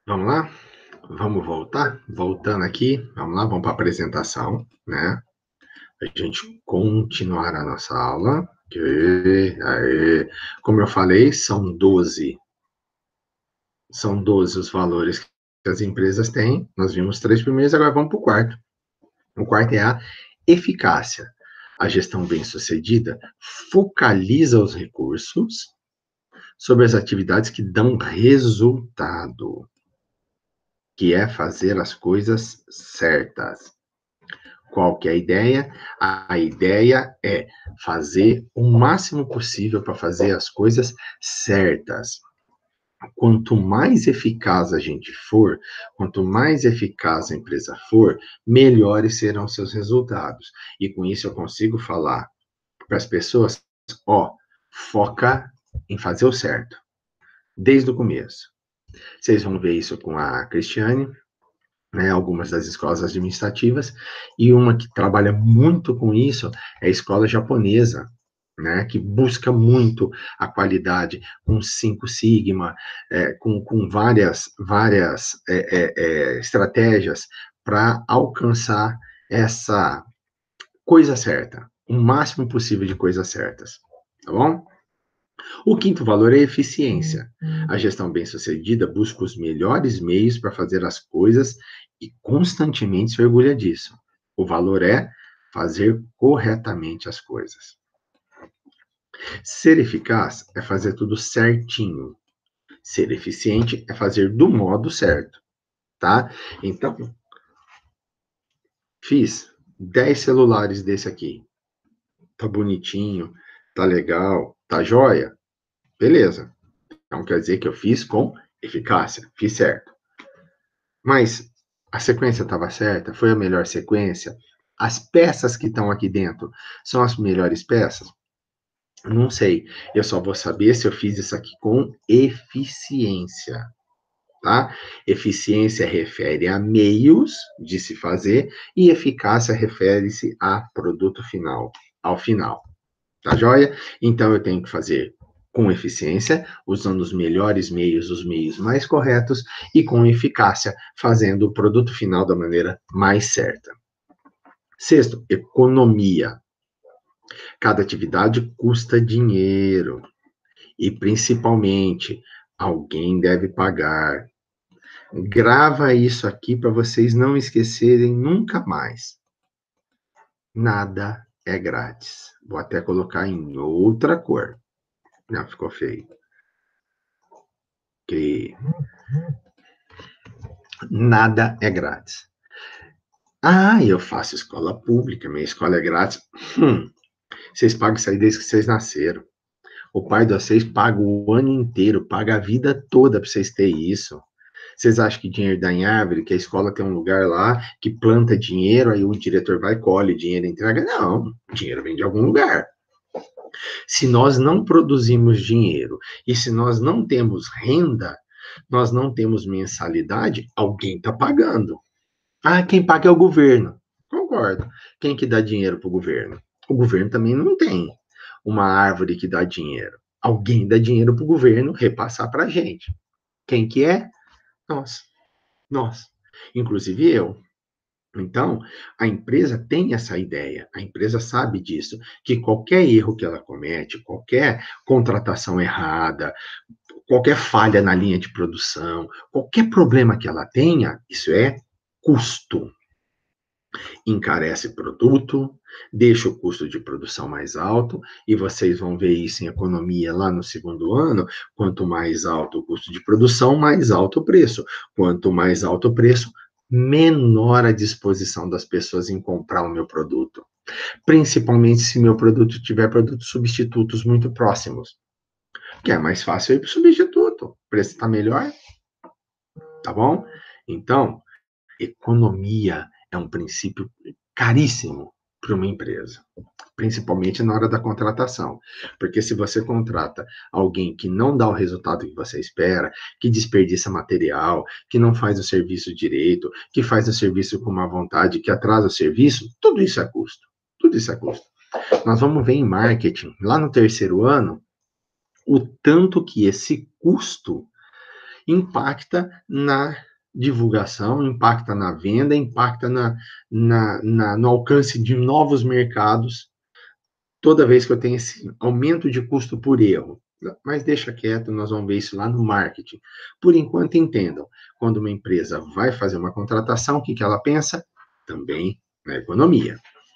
Vamos lá? Vamos voltar? Voltando aqui, vamos lá, vamos para a apresentação, né? A gente continuar a nossa aula. Aê. Como eu falei, são doze os valores que as empresas têm. Nós vimos os três primeiros, agora vamos para o quarto. O quarto é a eficácia. A gestão bem-sucedida focaliza os recursos sobre as atividades que dão resultado, que é fazer as coisas certas. Qual que é a ideia? A ideia é fazer o máximo possível para fazer as coisas certas. Quanto mais eficaz a gente for, quanto mais eficaz a empresa for, melhores serão seus resultados. E com isso eu consigo falar para as pessoas, ó, foca em fazer o certo, desde o começo. Vocês vão ver isso com a Cristiane, né, algumas das escolas administrativas, e uma que trabalha muito com isso é a escola japonesa, né, que busca muito a qualidade, com 5 Sigma, com várias estratégias para alcançar essa coisa certa, o máximo possível de coisas certas, tá bom? O quinto valor é eficiência. A gestão bem-sucedida busca os melhores meios para fazer as coisas e constantemente se orgulha disso. O valor é fazer corretamente as coisas. Ser eficaz é fazer tudo certinho. Ser eficiente é fazer do modo certo, tá? Então, fiz 10 celulares desse aqui. Tá bonitinho, tá legal, tá joia? Beleza. Então quer dizer que eu fiz com eficácia, fiz certo. Mas a sequência estava certa? Foi a melhor sequência? As peças que estão aqui dentro são as melhores peças? Não sei. Eu só vou saber se eu fiz isso aqui com eficiência, tá? Eficiência refere a meios de se fazer e eficácia refere-se a produto final, ao final. Tá joia? Então eu tenho que fazer com eficiência, usando os melhores meios, os meios mais corretos, e com eficácia, fazendo o produto final da maneira mais certa. Sexto, economia. Cada atividade custa dinheiro. E, principalmente, alguém deve pagar. Grava isso aqui para vocês não esquecerem nunca mais. Nada é grátis. Vou até colocar em outra cor. Não, ficou feio. Que nada é grátis. Ah, eu faço escola pública, minha escola é grátis. Vocês pagam isso aí desde que vocês nasceram. O pai de vocês paga o ano inteiro, paga a vida toda para vocês terem isso. Vocês acham que dinheiro dá em árvore, que a escola tem um lugar lá que planta dinheiro, aí o diretor vai, colhe dinheiro e entrega? Não, dinheiro vem de algum lugar. Se nós não produzimos dinheiro e se nós não temos renda, nós não temos mensalidade, alguém está pagando. Ah, quem paga é o governo. Concordo. Quem que dá dinheiro para o governo? O governo também não tem uma árvore que dá dinheiro. Alguém dá dinheiro para o governo repassar para a gente. Quem que é? Nós. Nós. Inclusive eu. Então, a empresa tem essa ideia, a empresa sabe disso, que qualquer erro que ela comete, qualquer contratação errada, qualquer falha na linha de produção, qualquer problema que ela tenha, isso é custo. Encarece produto, deixa o custo de produção mais alto, e vocês vão ver isso em economia lá no segundo ano. Quanto mais alto o custo de produção, mais alto o preço. Quanto mais alto o preço, menor a disposição das pessoas em comprar o meu produto. Principalmente se meu produto tiver produtos substitutos muito próximos, que é mais fácil ir para o substituto. O preço está melhor, tá bom? Então, economia é um princípio caríssimo para uma empresa, principalmente na hora da contratação. Porque se você contrata alguém que não dá o resultado que você espera, que desperdiça material, que não faz o serviço direito, que faz o serviço com má vontade, que atrasa o serviço, tudo isso é custo. Tudo isso é custo. Nós vamos ver em marketing, lá no terceiro ano, o tanto que esse custo impacta na divulgação, impacta na venda, impacta no alcance de novos mercados, toda vez que eu tenho esse aumento de custo por erro. Mas deixa quieto, nós vamos ver isso lá no marketing. Por enquanto, entendam, quando uma empresa vai fazer uma contratação, o que ela pensa? Também na economia.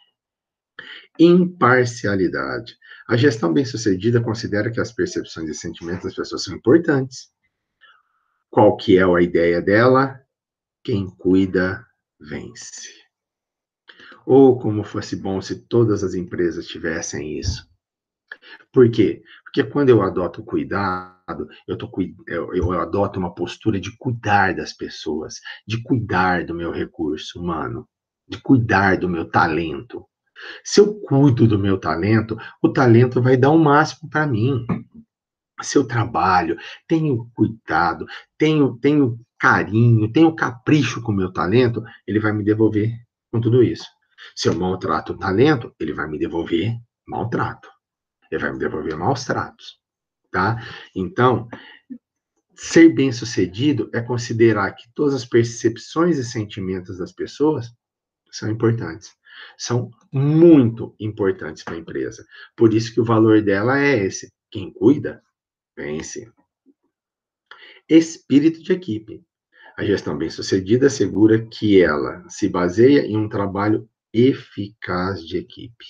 Imparcialidade. A gestão bem-sucedida considera que as percepções e sentimentos das pessoas são importantes. Qual que é a ideia dela? Quem cuida, vence. Ou como fosse bom se todas as empresas tivessem isso. Por quê? Porque quando eu adoto cuidado, eu adoto uma postura de cuidar das pessoas, de cuidar do meu recurso humano, de cuidar do meu talento. Se eu cuido do meu talento, o talento vai dar o máximo para mim. Se eu trabalho, tenho cuidado, tenho carinho, tenho capricho com o meu talento, ele vai me devolver com tudo isso. Se eu maltrato o talento, ele vai me devolver maltrato. Ele vai me devolver maus tratos, tá? Então, ser bem-sucedido é considerar que todas as percepções e sentimentos das pessoas são importantes. São muito importantes para a empresa. Por isso que o valor dela é esse. Quem cuida, vence. Espírito de equipe. A gestão bem-sucedida assegura que ela se baseia em um trabalho eficaz de equipe.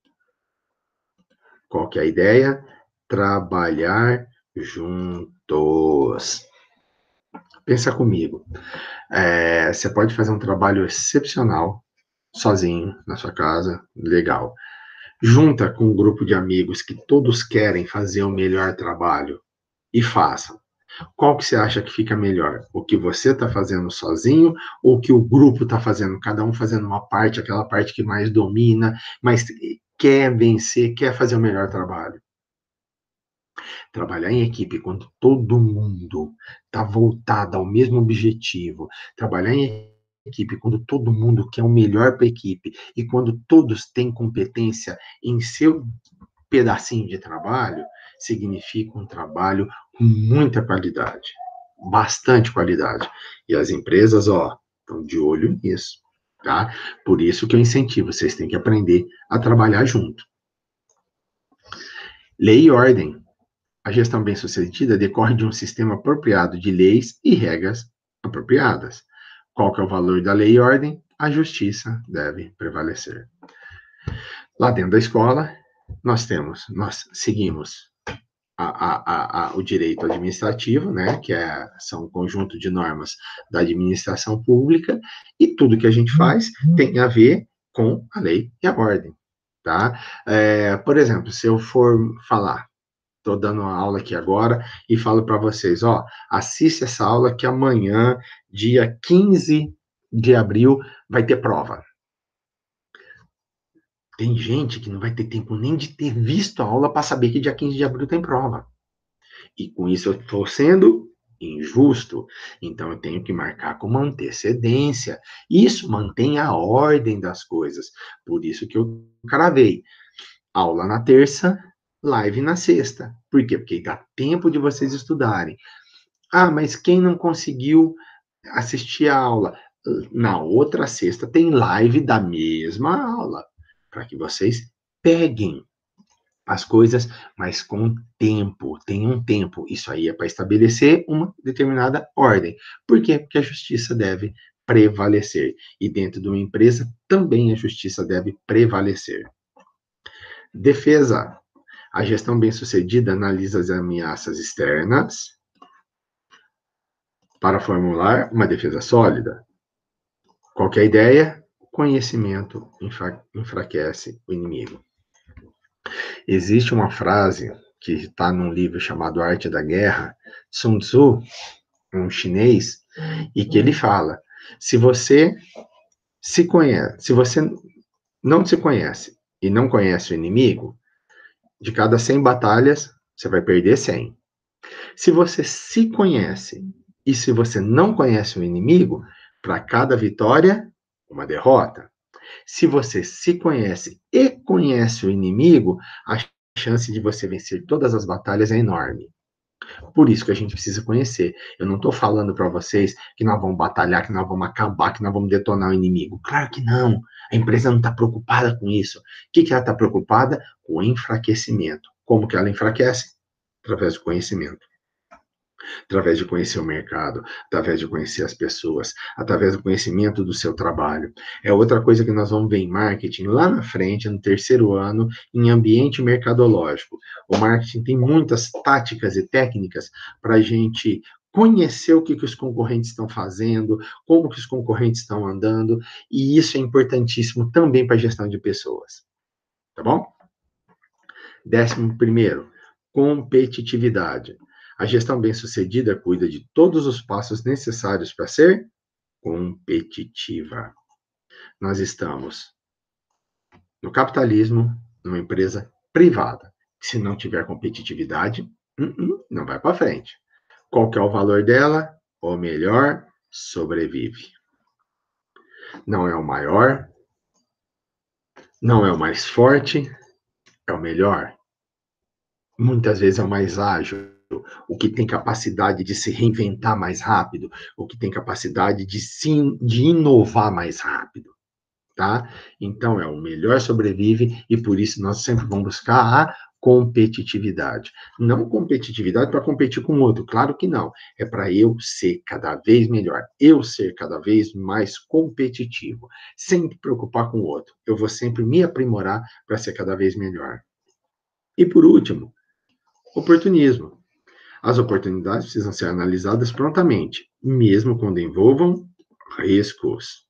Qual que é a ideia? Trabalhar juntos. Pensa comigo. Você pode fazer um trabalho excepcional, sozinho, na sua casa, legal. Junta com um grupo de amigos que todos querem fazer o melhor trabalho e façam. Qual que você acha que fica melhor? O que você está fazendo sozinho ou o que o grupo está fazendo? Cada um fazendo uma parte, aquela parte que mais domina, mas quer vencer, quer fazer o melhor trabalho. Trabalhar em equipe quando todo mundo está voltado ao mesmo objetivo. Trabalhar em equipe quando todo mundo quer o melhor para a equipe e quando todos têm competência em seu pedacinho de trabalho, significa um trabalho com muita qualidade, bastante qualidade. E as empresas, estão de olho nisso, tá? Por isso que eu incentivo, vocês têm que aprender a trabalhar junto. Lei e ordem. A gestão bem-sucedida decorre de um sistema apropriado de leis e regras apropriadas. Qual que é o valor da lei e ordem? A justiça deve prevalecer. Lá dentro da escola, nós seguimos o direito administrativo, né, que são um conjunto de normas da administração pública, e tudo que a gente faz tem a ver com a lei e a ordem, tá? Por exemplo, se eu for falar, estou dando uma aula aqui agora e falo para vocês, assiste essa aula que amanhã, dia 15 de abril, vai ter prova. Tem gente que não vai ter tempo nem de ter visto a aula para saber que dia 15 de abril tem prova. E com isso eu estou sendo injusto. Então eu tenho que marcar com uma antecedência. Isso mantém a ordem das coisas. Por isso que eu cravei. Aula na terça, live na sexta. Por quê? Porque dá tempo de vocês estudarem. Mas quem não conseguiu assistir a aula? Na outra sexta tem live da mesma aula. Para que vocês peguem as coisas, mas com tempo, tem um tempo. Isso aí é para estabelecer uma determinada ordem. Por quê? Porque a justiça deve prevalecer. E dentro de uma empresa, também a justiça deve prevalecer. Defesa. A gestão bem-sucedida analisa as ameaças externas para formular uma defesa sólida. Qual que é a ideia? O conhecimento enfraquece o inimigo. Existe uma frase que está num livro chamado Arte da Guerra, Sun Tzu, um chinês, e que ele fala: se você se conhece, se você não se conhece e não conhece o inimigo, de cada 100 batalhas, você vai perder 100. Se você se conhece e se você não conhece o inimigo, para cada vitória, uma derrota. Se você se conhece e conhece o inimigo, a chance de você vencer todas as batalhas é enorme. Por isso que a gente precisa conhecer. Eu não estou falando para vocês que nós vamos batalhar, que nós vamos acabar, que nós vamos detonar o inimigo. Claro que não. A empresa não está preocupada com isso. O que ela está preocupada? Com o enfraquecimento. Como que ela enfraquece? Através do conhecimento, através de conhecer o mercado, através de conhecer as pessoas, através do conhecimento do seu trabalho. É outra coisa que nós vamos ver em marketing lá na frente, no terceiro ano, em ambiente mercadológico. O marketing tem muitas táticas e técnicas para a gente conhecer o que os concorrentes estão fazendo, como que os concorrentes estão andando, e isso é importantíssimo também para a gestão de pessoas. Tá bom? 11º, competitividade. A gestão bem-sucedida cuida de todos os passos necessários para ser competitiva. Nós estamos no capitalismo, numa empresa privada. Se não tiver competitividade, não vai para frente. Qual que é o valor dela? O melhor sobrevive. Não é o maior, não é o mais forte, é o melhor. Muitas vezes é o mais ágil, o que tem capacidade de se reinventar mais rápido, o que tem capacidade de inovar mais rápido, tá? Então, é o melhor sobrevive e por isso nós sempre vamos buscar a competitividade. Não competitividade para competir com o outro, claro que não. É para eu ser cada vez melhor, eu ser cada vez mais competitivo, sem me preocupar com o outro. Eu vou sempre me aprimorar para ser cada vez melhor. E por último, oportunismo. As oportunidades precisam ser analisadas prontamente, mesmo quando envolvam riscos.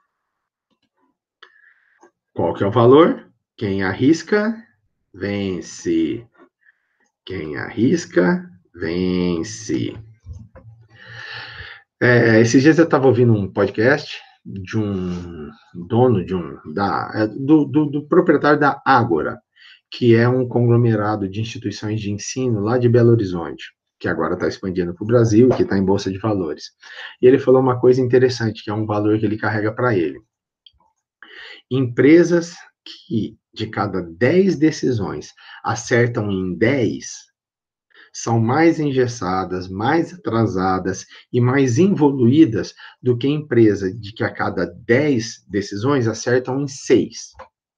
Qual que é o valor? Quem arrisca, vence. Quem arrisca, vence. Esses dias eu estava ouvindo um podcast de um dono do proprietário da Ágora, que é um conglomerado de instituições de ensino lá de Belo Horizonte, que agora está expandindo para o Brasil, que está em Bolsa de Valores. E ele falou uma coisa interessante, que é um valor que ele carrega para ele. Empresas que, de cada 10 decisões, acertam em 10, são mais engessadas, mais atrasadas e mais involuídas do que empresa de que a cada 10 decisões acertam em 6.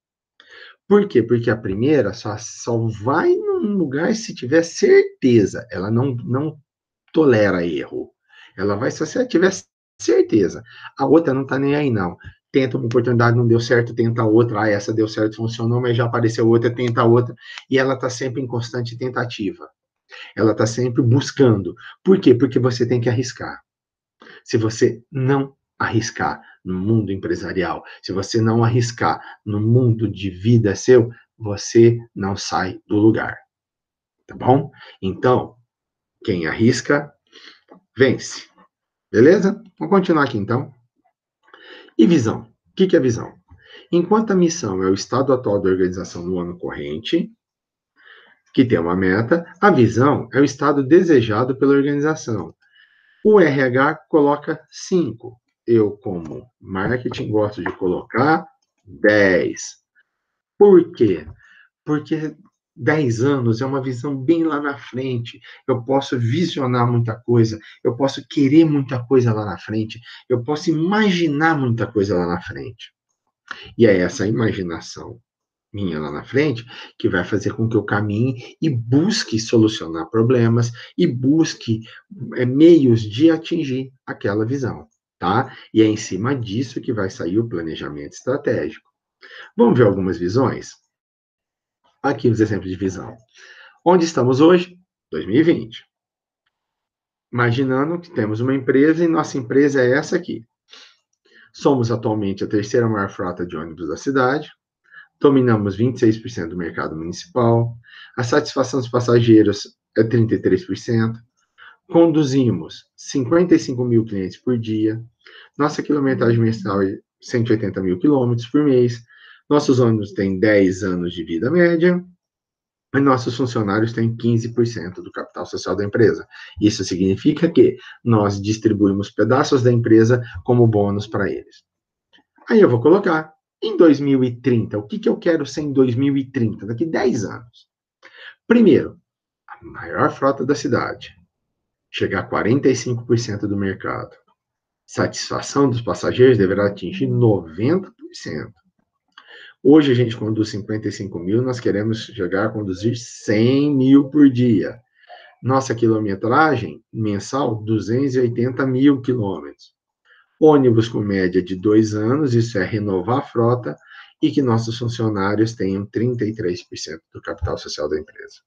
Por quê? Porque a primeira só vai num lugar se tiver certeza. Ela não tolera erro. Ela vai só se ela tiver certeza. A outra não está nem aí, não. Tenta uma oportunidade, não deu certo, tenta outra. Ah, essa deu certo, funcionou, mas já apareceu outra, tenta outra. E ela está sempre em constante tentativa. Ela está sempre buscando. Por quê? Porque você tem que arriscar. Se você não arriscar no mundo empresarial, se você não arriscar no mundo de vida seu, você não sai do lugar. Tá bom? Então, quem arrisca, vence. Beleza? Vamos continuar aqui então. E visão? O que é visão? Enquanto a missão é o estado atual da organização no ano corrente, que tem uma meta, a visão é o estado desejado pela organização. O RH coloca 5. Eu, como marketing, gosto de colocar 10. Por quê? Porque 10 anos é uma visão bem lá na frente. Eu posso visionar muita coisa, eu posso querer muita coisa lá na frente, eu posso imaginar muita coisa lá na frente. E é essa imaginação minha lá na frente que vai fazer com que eu caminhe e busque solucionar problemas e busque meios de atingir aquela visão, tá? E é em cima disso que vai sair o planejamento estratégico. Vamos ver algumas visões? Aqui os exemplos de visão. Onde estamos hoje? 2020. Imaginando que temos uma empresa e nossa empresa é essa aqui. Somos atualmente a terceira maior frota de ônibus da cidade, dominamos 26% do mercado municipal, a satisfação dos passageiros é 33%, conduzimos 55 mil clientes por dia, nossa quilometragem mensal é 180 mil quilômetros por mês, nossos ônibus têm 10 anos de vida média, e nossos funcionários têm 15% do capital social da empresa. Isso significa que nós distribuímos pedaços da empresa como bônus para eles. Aí eu vou colocar em 2030, o que eu quero ser em 2030, daqui 10 anos? Primeiro, a maior frota da cidade, chegar a 45% do mercado. Satisfação dos passageiros deverá atingir 90%. Hoje a gente conduz 55 mil, nós queremos chegar a conduzir 100 mil por dia. Nossa quilometragem mensal, 280 mil quilômetros. Ônibus com média de 2 anos, isso é renovar a frota, e que nossos funcionários tenham 33% do capital social da empresa.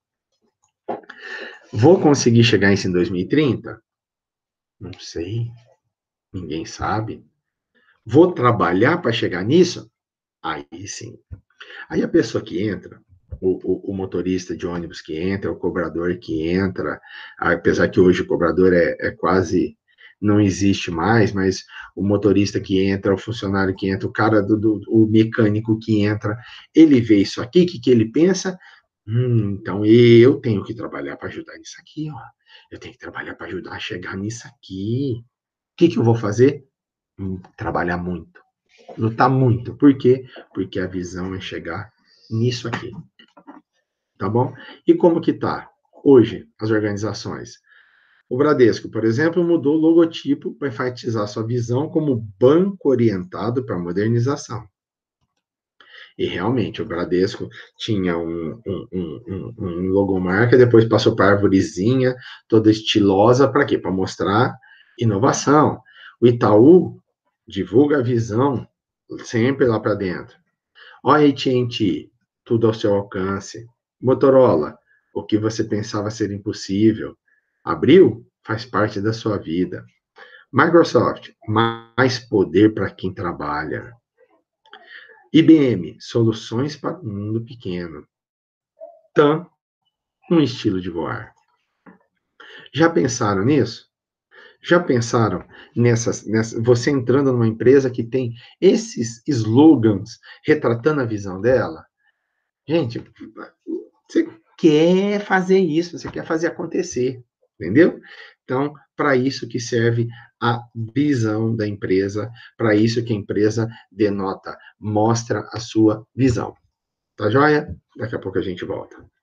Vou conseguir chegar isso em 2030? Não sei, ninguém sabe. Vou trabalhar para chegar nisso? Aí sim. Aí a pessoa que entra, o motorista de ônibus que entra, o cobrador que entra, apesar que hoje o cobrador é quase, não existe mais, mas o motorista que entra, o funcionário que entra, o cara o mecânico que entra, ele vê isso aqui, o que ele pensa? Então eu tenho que trabalhar para ajudar nisso aqui, ó. Eu tenho que trabalhar para ajudar a chegar nisso aqui. O que eu vou fazer? Trabalhar muito, lutar muito. Por quê? Porque a visão é chegar nisso aqui, tá bom? E como que tá hoje as organizações? O Bradesco, por exemplo, mudou o logotipo para enfatizar sua visão como banco orientado para a modernização. E realmente, o Bradesco tinha um logomarca, depois passou para a arvorezinha, toda estilosa, para quê? Para mostrar inovação. O Itaú divulga a visão sempre lá para dentro. Ó, AT&T, tudo ao seu alcance. Motorola, o que você pensava ser impossível. Abril faz parte da sua vida. Microsoft, mais poder para quem trabalha. IBM, soluções para o mundo pequeno. TAM, um estilo de voar. Já pensaram nisso? Já pensaram você entrando numa empresa que tem esses slogans retratando a visão dela? Gente, você quer fazer isso, você quer fazer acontecer, entendeu? Então, para isso que serve a visão da empresa, para isso que a empresa denota, mostra a sua visão. Tá joia? Daqui a pouco a gente volta.